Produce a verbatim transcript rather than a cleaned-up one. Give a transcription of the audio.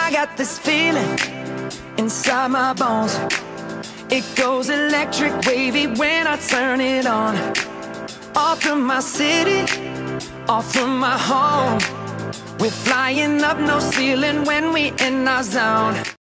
I got this feeling inside my bones. It goes electric wavy when I turn it on. Off from my city, off from my home. We're flying up, no ceiling when we in our zone.